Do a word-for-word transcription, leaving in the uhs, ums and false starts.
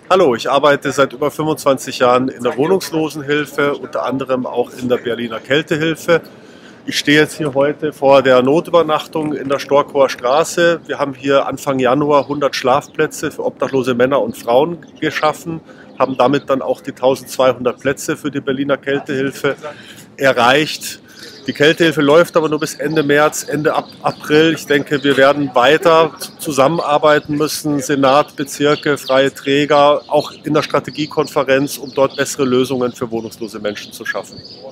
Hallo, ich arbeite seit über fünfundzwanzig Jahren in der Wohnungslosenhilfe, unter anderem auch in der Berliner Kältehilfe. Ich stehe jetzt hier heute vor der Notübernachtung in der Storkower Straße. Wir haben hier Anfang Januar hundert Schlafplätze für obdachlose Männer und Frauen geschaffen, haben damit dann auch die eintausendzweihundert Plätze für die Berliner Kältehilfe erreicht. Die Kältehilfe läuft aber nur bis Ende März, Ende April. Ich denke, wir werden weiter zusammenarbeiten müssen, Senat, Bezirke, freie Träger, auch in der Strategiekonferenz, um dort bessere Lösungen für wohnungslose Menschen zu schaffen.